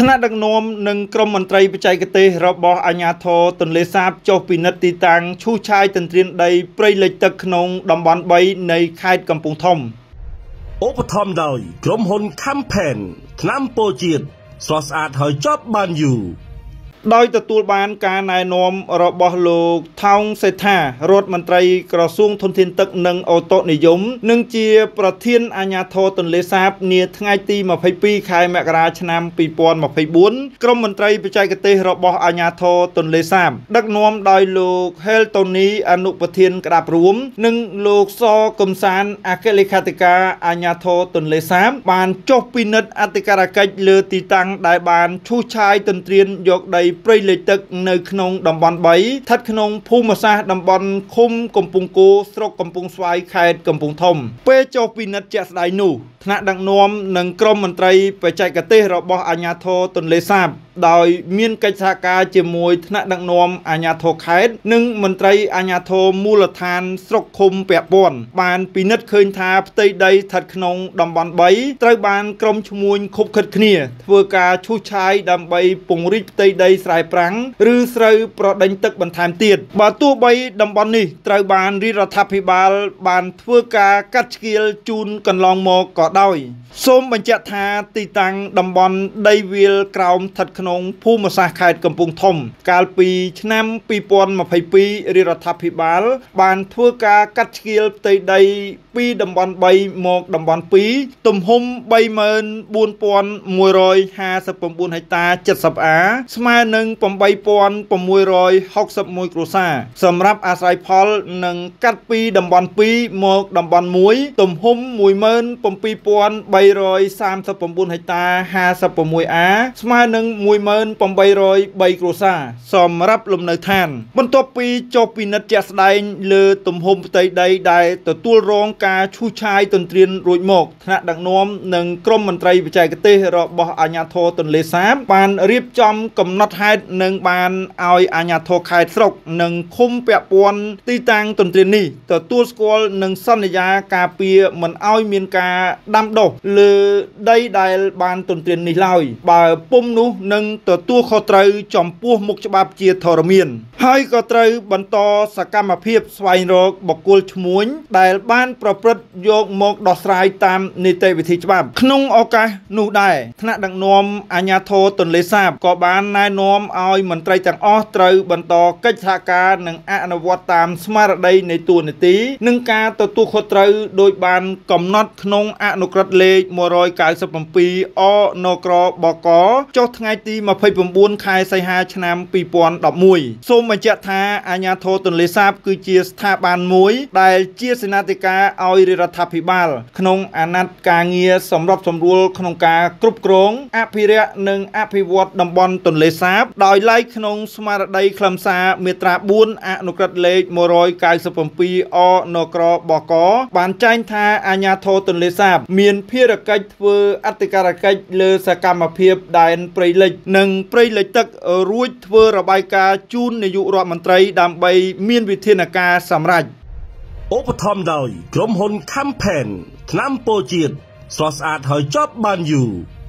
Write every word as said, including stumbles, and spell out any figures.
ថ្នាក់ដឹកនាំនិងក្រុមមន្ត្រីបច្ចេកទេសរបស់អាជ្ញាធរទន្លេសាបចុះពិនិត្យទីតាំងឈូសឆាយទន្ទ្រានដីព្រៃលិចទឹកក្នុងតំបន់ 3 នៃខេត្តកំពង់ធំឧបត្ថម្ភដោយក្រុមហ៊ុន Campaign ថ្នាំពោជាតិស្រស់ស្អាតហើយចប់បានយូរដោយទទួលបានការណែនាំរបស់លោកថោងសេដ្ឋារដ្ឋមន្ត្រីក្រសួងធនធានទឹកនិងអូតូនិយមនិងជាប្រធានអាជ្ញាធរទន្លេសាបនាថ្ងៃទី ម្ភៃពីរ ខែមករាឆ្នាំ ពីរពាន់ម្ភៃបួន ក្រុមមន្ត្រីបច្ចេកទេសរបស់អាជ្ញាធរទន្លេសាបដឹកនាំដោយលោក ហេល តូនី អនុប្រធានក្តាប់រួមនិងលោក ស កំសានអគ្គលេខាធិការអាជ្ញាធរទន្លេសាបបានចុះពិនិត្យអធិការកិច្ចលើទីតាំងដែលបានឈូសឆាយទន្ទ្រានយកដីព្រៃលិចទឹកនៅក្នុងតំបន់ 3 ស្ថិតក្នុងភូមិសាស្ត្រតំបន់ឃុំកំពង់គោស្រុកកំពង់ស្វាយខេត្តកំពង់ធំពេលចុះពិនិត្យជាក់ស្ដែងនោះថ្នាក់ដឹកនាំនិងក្រុមមន្ត្រីបច្ចេកទេសរបស់អាជ្ញាធរទន្លេសាបដោយមានកិច្ចសហការជាមួយថ្នាក់ដឹកនាំអាជ្ញាធរខេត្តនិងមន្ត្រីអាជ្ញាធរមូលដ្ឋានស្រុកឃុំពាក់ព័ន្ធបានពិនិត្យឃើញថាផ្ទៃដីស្ថិតក្នុងតំបន់ 3 ត្រូវបានក្រុមឈ្មួញខុបខិតគ្នាធ្វើការឈូសឆាយដើម្បីពង្រីកផ្ទៃដីស្រែប្រាំងឬស្រូវប្រដេញទឹកបន្ថែមទៀតបើទោះបីតំបន់នេះត្រូវបានរាជរដ្ឋាភិបាលបានធ្វើការកាត់ឆ្កៀលជូនកន្លងមកក៏ដោយសូមបញ្ជាក់ថាទីតាំងតំបន់ដីវាលក្រោមស្ថិតក្នុងភូមិសាស្ត្រខេត្តកំពង់ធំកាលពីឆ្នាំ ពីរពាន់ម្ភៃពីរ រាជរដ្ឋាភិបាលបានធ្វើការកាត់ឆ្កៀលផ្ទៃដីពីតំបន់ 3 មកតំបន់ ពីរ ទំហំ បីម៉ឺនបួនពាន់មួយរយហាសិប៩ ហិកតា เจ็ดสิบ អា ស្មើនឹង ប្រាំបីពាន់ប្រាំមួយរយហុកសិបមួយ គ្រួសារសម្រាប់អាស្រ័យផលនឹងកាត់ពីតំបន់ ពីរ មកតំបន់ មួយ ទំហំ មួយម៉ឺនប្រាំពីរពាន់បីរយសាមសិប៩ ហិកតា ហាសិប៦ អា ស្មើនឹង មួយម៉ឺនប្រាំបីរយបី គ្រួសារសម្រាប់លំនៅឋានបន្ទាប់ពីចុះពិនិត្យជាក់ស្ដែងលើទំហំផ្ទៃដីដែលទទួលរងការឈូសឆាយទន្ទ្រានរួចមកថ្នាក់ដឹកនាំនិងក្រុមមន្ត្រីបច្ចេកទេសរបស់អាជ្ញាធរទន្លេសាបបានរៀបចំកំណត់ហេតុនិងបានឲ្យអាជ្ញាធរខេត្តស្រុកនិងឃុំពាក់ព័ន្ធទីតាំងទន្ទ្រាននេះទទួលស្គាល់និងសន្យាការពារមិនឲ្យមានការដាំដុះលើដីដែលបានទន្ទ្រាននេះឡើយបើពុំនោះនឹងទទួលខុសត្រូវចំពោះមុខច្បាប់ជាធរមានហើយក៏ត្រូវបន្តសកម្មភាពស្វែងរកបុគ្គលឈ្មួញដែលបានប្រព្រឹត្តយកមកដោះស្រាយតាមនីតិវិធីច្បាប់ក្នុងឱកាសនោះដែរថ្នាក់ដឹកនាំអាជ្ញាធរទន្លេសាបក៏បានណែនាំឲ្យមន្ត្រីទាំងអស់ត្រូវបន្តកិច្ចសហការនិងអនុវត្តតាមស្មារតីនៃតួនាទីនិងការទទួលខុសត្រូវដោយបានកំណត់ក្នុងអនុក្រឹត្យលេខមួយរយเก้าสิบเจ็ด អ ន ក្រ ប ក ចុះថ្ងៃទី ម្ភៃ៩ ខែសីហាឆ្នាំ ពីរពាន់ដប់មួយ សូមបញ្ជាក់ថាអាជ្ញាធរទន្លេសាបគឺជាស្ថាប័នមួយដែលជាសេនាធិការឲ្យរាជរដ្ឋាភិបាលក្នុងអាណត្តិការងារសម្របសម្រួលក្នុងការគ្រប់គ្រងអភិរក្សនិងអភិវឌ្ឍតំបន់ទន្លេសាបដោយឡែកក្នុងស្មារតីខ្លឹមសារមាត្រាបួនអនុក្រឹត្យលេខមួយរយเก้าสิบเจ็ด អ ន ក្រ ប ក បានចែងថាអាជ្ញាធរទន្លេសាបមានភារកិច្ចធ្វើអធិការកិច្ចលើសកម្មភាពដែនព្រៃលិចនិងព្រៃលិចទឹករួចធ្វើរបាយការណ៍ជូននាយករដ្ឋមន្ត្រីដើម្បីមានវិធានការសម្រេចឧបត្ថម្ភដោយក្រុមហ៊ុន Campaign ថ្នាំពោជាតិស្រស់ស្អាតហើយចប់បានយូរ